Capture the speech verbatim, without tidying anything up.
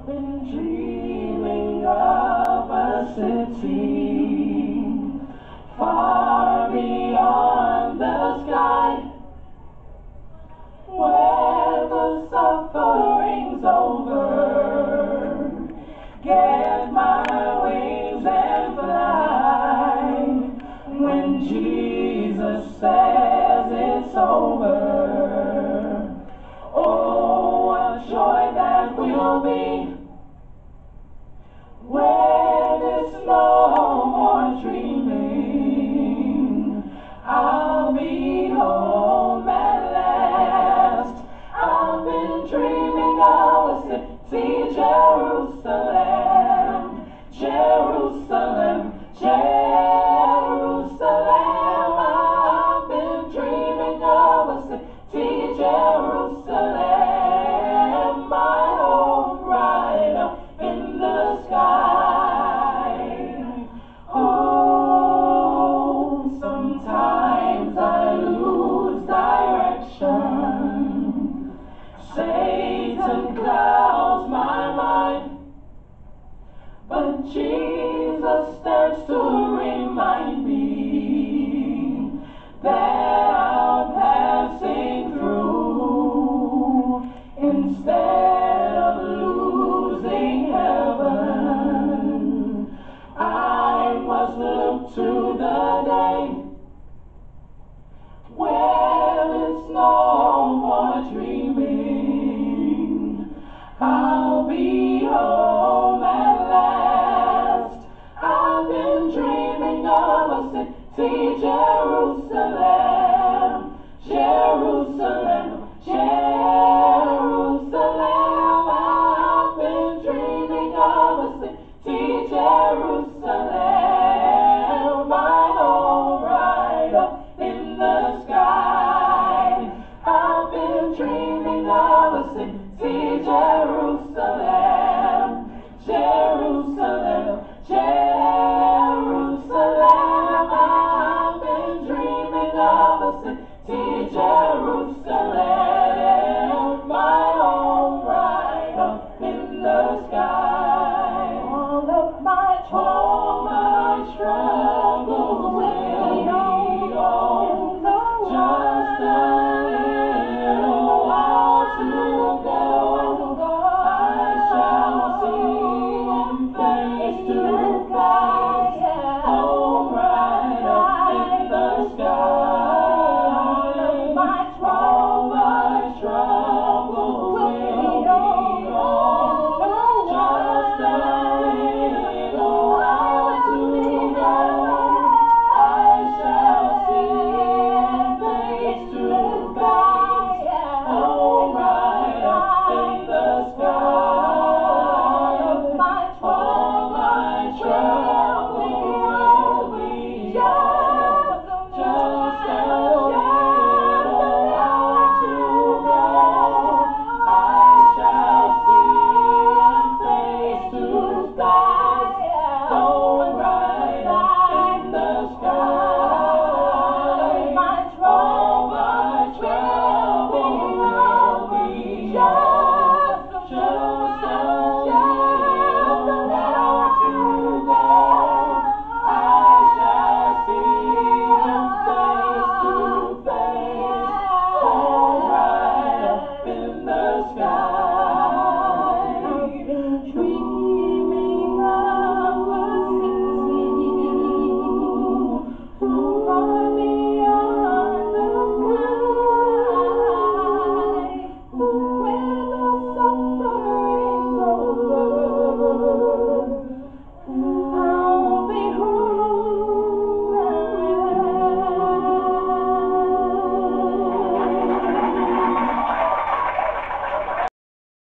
been dreaming of a city far beyond the sky, where the suffering's over. Get my wings and fly when Jesus says it's over. Oh, what joy that will be when it's no more dreaming. I'll be home at last. I've been dreaming of a city, Jerusalem, Jerusalem, Jerusalem. I've been dreaming of a city, Jerusalem, my home right up in the sky. Oh, sometimes I lose direction. Satan clouds my mind, but Jesus stands to remind me that I'm passing through. Instead of losing heaven, I must look to the day when it's no more dreaming. I'll be home at last. I've been dreaming of a city, Jerusalem, Jerusalem, Jerusalem. I've been dreaming of a city, Jerusalem, my home right up in the sky. I've been dreaming of a city, Jerusalem, Jerusalem, Jerusalem. I've been dreaming of a city, Jerusalem, my home right up in the sky. All of my all my struggles will be over. Just a little while to go. I shall see him face to face. Home right up in the sky. All of my troubles will be over. Just a little while to go. I shall see him face to face. Home right up in the sky. All my troubles will be over. Just a little while to go. I shall see him face to face. Home right up in the sky. All my troubles will be over. Just a little while to go. I shall see him face to face. Home right up in the sky.